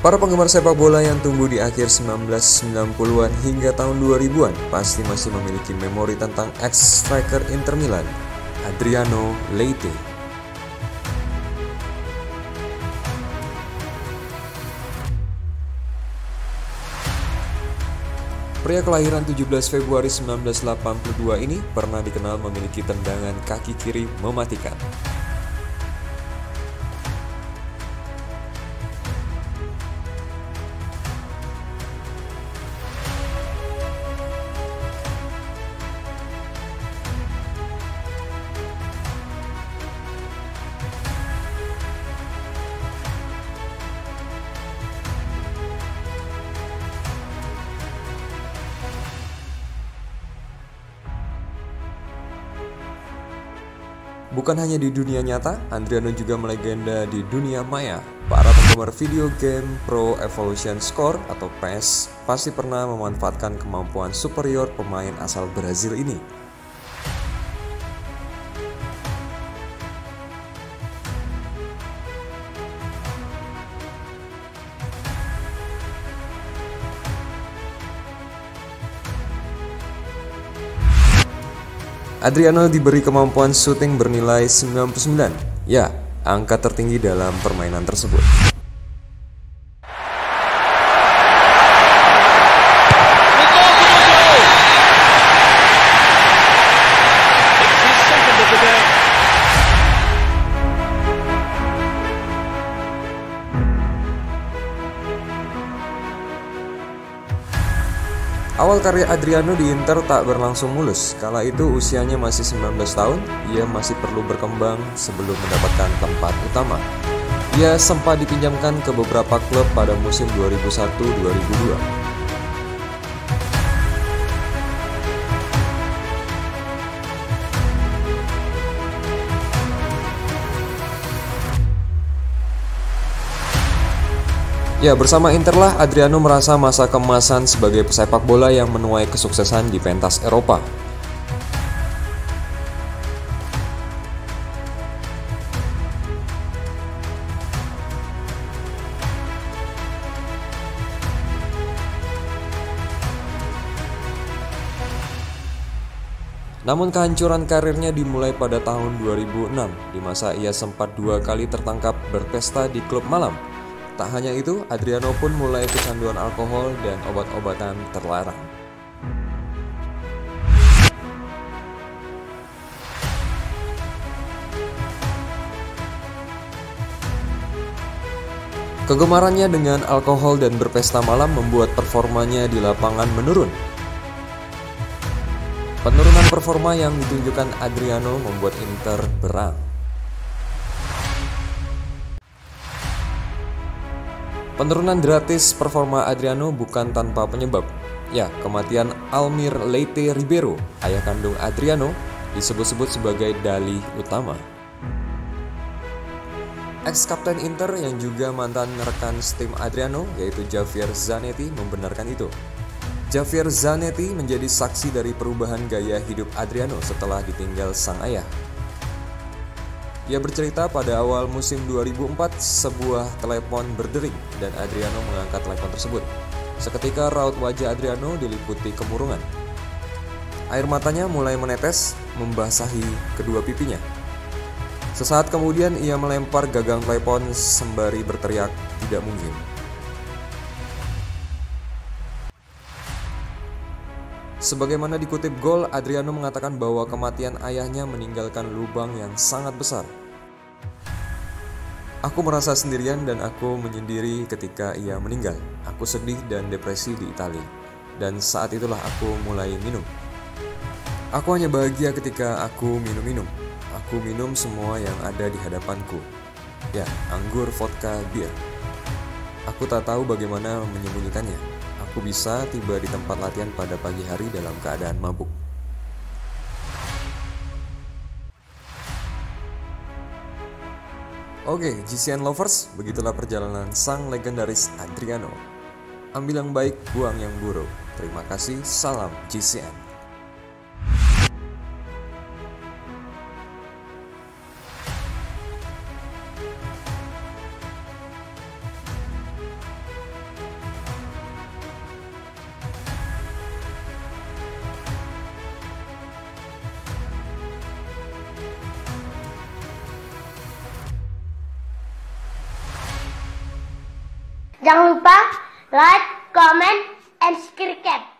Para penggemar sepak bola yang tumbuh di akhir 1990-an hingga tahun 2000-an pasti masih memiliki memori tentang ex-striker Inter Milan, Adriano Leite. Pria kelahiran 17 Februari 1982 ini pernah dikenal memiliki tendangan kaki kiri mematikan. Bukan hanya di dunia nyata, Adriano juga melegenda di dunia maya. Para penggemar video game Pro Evolution Soccer atau PES pasti pernah memanfaatkan kemampuan superior pemain asal Brazil ini. Adriano diberi kemampuan syuting bernilai 99, ya, angka tertinggi dalam permainan tersebut. Awal karir Adriano di Inter tak berlangsung mulus. Kala itu usianya masih 19 tahun, ia masih perlu berkembang sebelum mendapatkan tempat utama. Ia sempat dipinjamkan ke beberapa klub pada musim 2001-2002. Ya, bersama Interlah Adriano merasa masa keemasan sebagai pesepak bola yang menuai kesuksesan di pentas Eropa. Namun kehancuran karirnya dimulai pada tahun 2006, di masa ia sempat 2 kali tertangkap berpesta di klub malam. Tak hanya itu, Adriano pun mulai kecanduan alkohol dan obat-obatan terlarang. Kegemarannya dengan alkohol dan berpesta malam membuat performanya di lapangan menurun. Penurunan performa yang ditunjukkan Adriano membuat Inter berang. Penurunan drastis performa Adriano bukan tanpa penyebab. Ya, kematian Almir Leite Ribeiro, ayah kandung Adriano, disebut-sebut sebagai dalih utama. Ex-kapten Inter yang juga mantan rekan tim Adriano, yaitu Javier Zanetti, membenarkan itu. Javier Zanetti menjadi saksi dari perubahan gaya hidup Adriano setelah ditinggal sang ayah. Ia bercerita pada awal musim 2004 sebuah telepon berdering dan Adriano mengangkat telepon tersebut. Seketika raut wajah Adriano diliputi kemurungan. Air matanya mulai menetes membasahi kedua pipinya. Sesaat kemudian ia melempar gagang telepon sembari berteriak, "Tidak mungkin." Sebagaimana dikutip Gol, Adriano mengatakan bahwa kematian ayahnya meninggalkan lubang yang sangat besar. "Aku merasa sendirian dan aku menyendiri ketika ia meninggal. Aku sedih dan depresi di Italia. Dan saat itulah aku mulai minum. Aku hanya bahagia ketika aku minum-minum. Aku minum semua yang ada di hadapanku. Ya, anggur, vodka, bir. Aku tak tahu bagaimana menyembunyikannya. Aku bisa tiba di tempat latihan pada pagi hari dalam keadaan mabuk." Oke, GCN lovers, begitulah perjalanan sang legendaris Adriano. Ambil yang baik, buang yang buruk. Terima kasih, salam GCN. Jangan lupa like, comment, and subscribe.